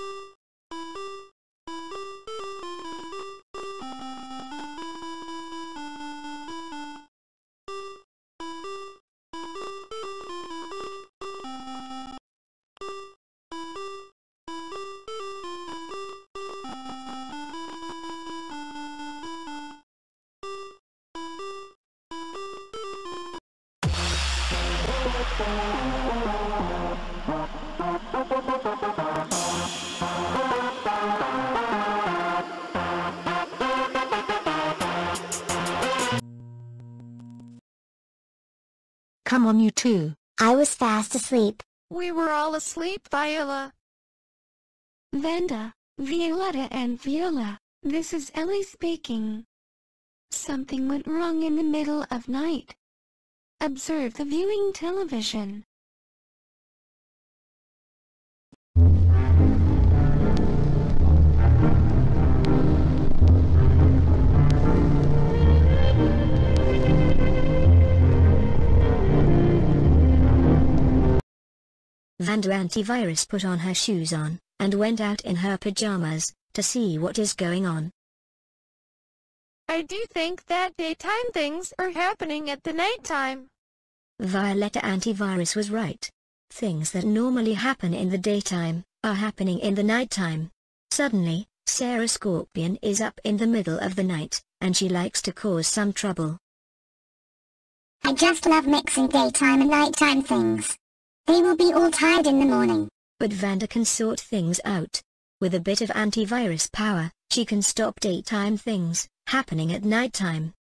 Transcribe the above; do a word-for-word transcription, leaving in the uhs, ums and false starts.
Come on, you two. I was fast asleep. We were all asleep, Viola. Vanda, Violetta and Viola, this is Ellie speaking. Something went wrong in the middle of night. Observe the viewing television. Vanda Antivirus put on her shoes on, and went out in her pajamas, to see what is going on. I do think that daytime things are happening at the nighttime. Violetta Antivirus was right. Things that normally happen in the daytime, are happening in the nighttime. Suddenly, Sarah Scorpion is up in the middle of the night, and she likes to cause some trouble. I just love mixing daytime and nighttime things. They will be all tired in the morning. But Vanda can sort things out. With a bit of antivirus power, she can stop daytime things happening at nighttime.